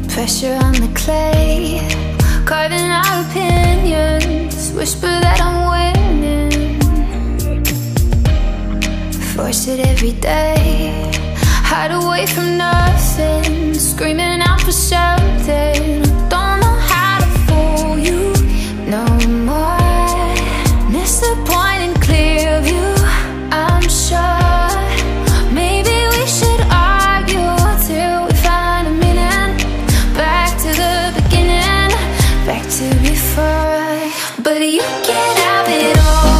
Pressure on the clay, carving our opinions. Whisper that I'm winning, force it every day. Hide away from nothing, screaming out for something. Don't know how to fool you no more. Miss the point in clear view, I'm sure. Maybe we should argue till we find a meaning. Back to the beginning, back to before. But you can't have it all.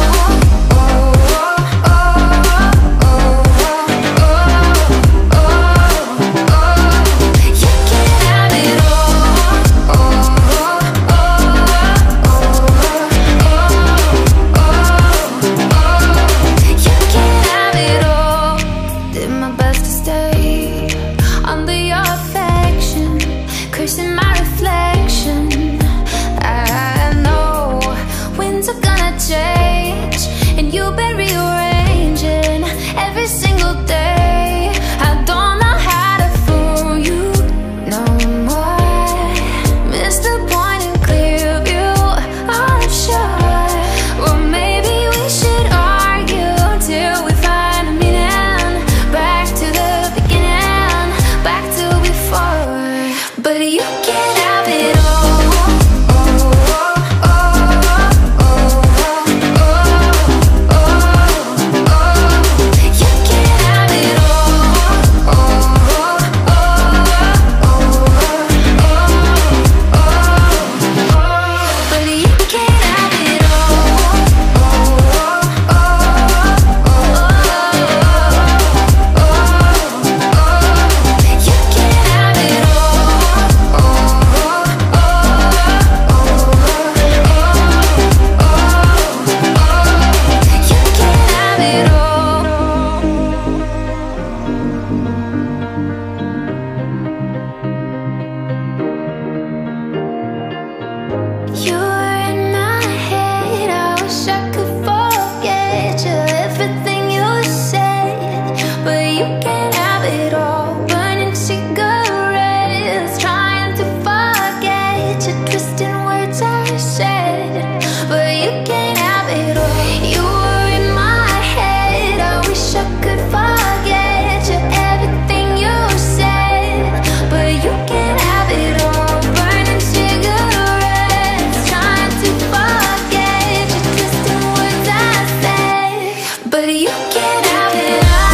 But you can't have it all.